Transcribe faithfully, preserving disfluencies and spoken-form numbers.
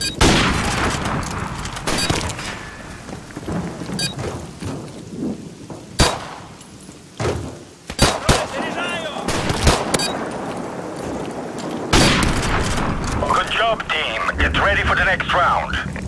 Good job, team. Get ready for the next round.